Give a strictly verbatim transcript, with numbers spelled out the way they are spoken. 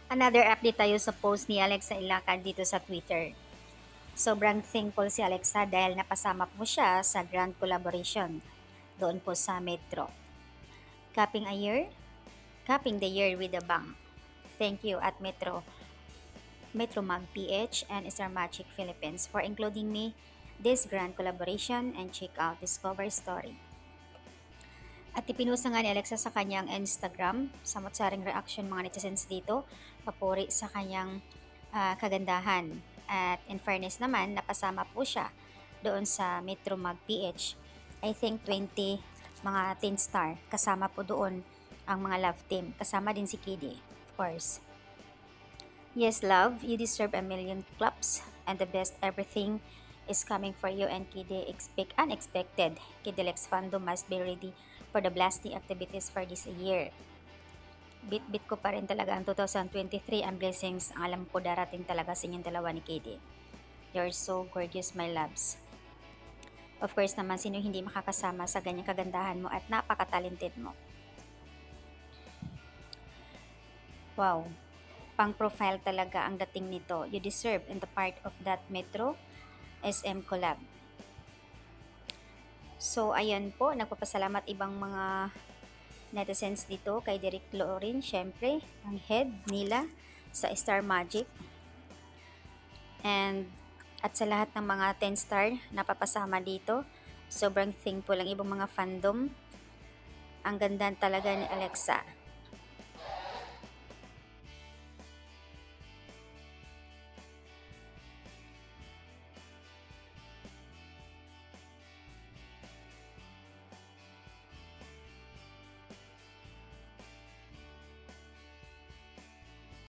Another update tayo sa post ni Alexa Ilacad dito sa Twitter. Sobrang thankful si Alexa dahil napasama po siya sa grand collaboration doon po sa Metro. Capping a year? Capping the year with a bang. Thank you at Metro, Metro Mag P H and Star Magic Philippines for including me this grand collaboration and check out Discover Story. At ipinusa nga ni Alexa sa kanyang Instagram, samot-saring reaction mga netizens dito, papuri sa kanyang ah, kagandahan. At in fairness naman, napasama po siya doon sa Metro Mag P H. I think twenty mga teen star, kasama po doon ang mga love team. Kasama din si Kiddy, of course. Yes, love, you deserve a million claps and the best everything is coming for you and Kiddy expect unexpected. Kiddy Lex fandom must be ready for the blasting activities for this year. Bit-bit ko pa rin talaga ang twenty twenty-three ang blessings. Ang alam ko darating talaga sa inyong dalawa ni Kiddy. You're so gorgeous, my loves. Of course naman, sino hindi makakasama sa ganyang kagandahan mo at napaka-talented mo. Wow, pang profile talaga ang dating nito. You deserve in the part of that Metro S M collab. So, ayan po, nagpapasalamat ibang mga netizens dito kay Derek Lorin, syempre, ang head nila sa Star Magic. And at sa lahat ng mga ten star na papasama dito, sobrang thankful ang ibang mga fandom. Ang ganda talaga ni Alexa.